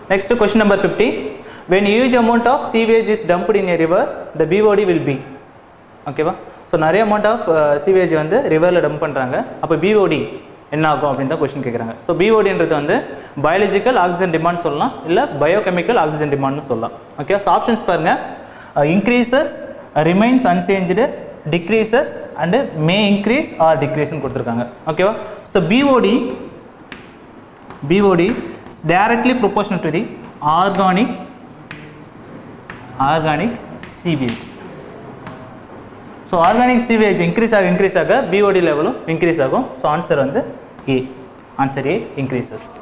Next question number 50. When huge amount of sewage is dumped in a river, the BOD will be. Okay va? So நிறைய amount of sewage வந்து ரிவர்ல dump பண்றாங்க. அப்ப BOD என்ன ஆகும் அப்படினு தான் question கேக்குறாங்க. So BOD ன்றது வந்து biological oxygen demand சொல்லலாம் இல்ல biochemical oxygen demand னு சொல்லலாம். Okay, so options பாருங்க. Increases, remains unchanged, decreases and may increase or decrease னு கொடுத்திருக்காங்க. Okay வா? So BOD is directly proportional to the organic sewage. So organic sewage increase ஆக BOD level increase ஆகும். So answer வந்து A. Answer A, increases.